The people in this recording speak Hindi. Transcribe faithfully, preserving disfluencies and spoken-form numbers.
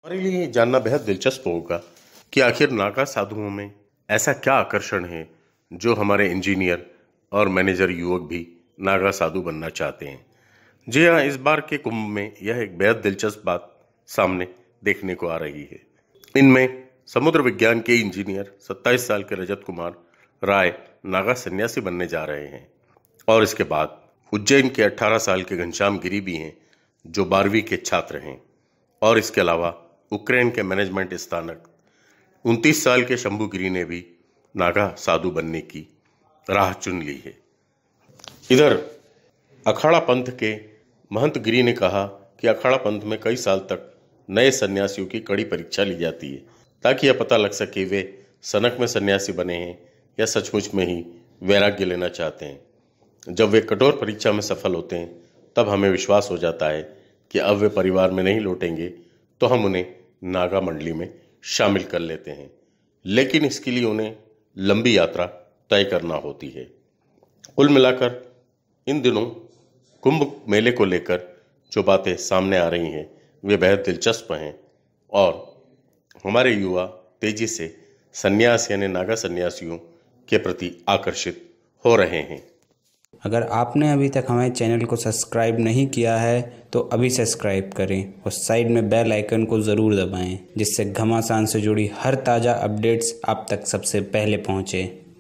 हमारे लिए ये जानना बेहद दिलचस्प होगा कि आखिर नागा साधुओं में ऐसा क्या आकर्षण है जो हमारे इंजीनियर और मैनेजर युवक भी नागा साधु बनना चाहते हैं। जी हाँ, इस बार के कुंभ में यह एक बेहद दिलचस्प बात सामने देखने को आ रही है। इनमें समुद्र विज्ञान के इंजीनियर सत्ताईस साल के रजत कुमार राय नागा सन्यासी बनने जा रहे हैं और इसके बाद उज्जैन के अठारह साल के घनश्याम गिरी भी हैं जो बारहवीं के छात्र हैं और इसके अलावा उक्रेन के मैनेजमेंट स्नातक उनतीस साल के शंभू गिरी ने भी नागा साधु बनने की राह चुन ली है। इधर अखाड़ा पंथ के महंत गिरी ने कहा कि अखाड़ा पंथ में कई साल तक नए सन्यासियों की कड़ी परीक्षा ली जाती है ताकि यह पता लग सके वे सनक में सन्यासी बने हैं या सचमुच में ही वैराग्य लेना चाहते हैं। जब वे कठोर परीक्षा में सफल होते हैं तब हमें विश्वास हो जाता है कि अब वे परिवार में नहीं लौटेंगे, तो हम उन्हें नागा मंडली में शामिल कर लेते हैं, लेकिन इसके लिए उन्हें लंबी यात्रा तय करना होती है। कुल मिलाकर इन दिनों कुंभ मेले को लेकर जो बातें सामने आ रही हैं वे बेहद दिलचस्प हैं और हमारे युवा तेजी से सन्यास यानी नागा सन्यासियों के प्रति आकर्षित हो रहे हैं। अगर आपने अभी तक हमारे चैनल को सब्सक्राइब नहीं किया है तो अभी सब्सक्राइब करें और साइड में बेल आइकन को ज़रूर दबाएं, जिससे घमासान से जुड़ी हर ताज़ा अपडेट्स आप तक सबसे पहले पहुंचे।